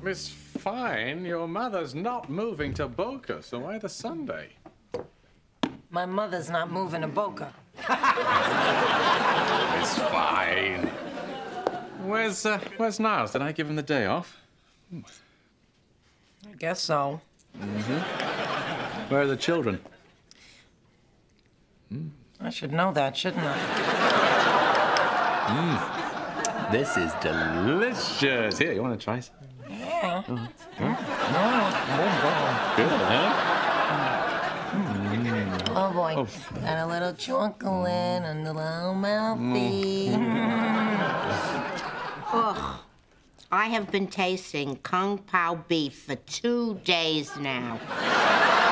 Miss Fine, your mother's not moving to Boca, so either Sunday. My mother's not moving to Boca. Miss Fine. Where's Niles? Did I give him the day off? I guess so. Mm-hmm. Where are the children? I should know that, shouldn't I? This is delicious. Here, you want to try some? Yeah. Good, huh? Oh, boy. Oh. Got a little chocolate and a little mouthy. Ugh. I have been tasting Kung Pao beef for 2 days now.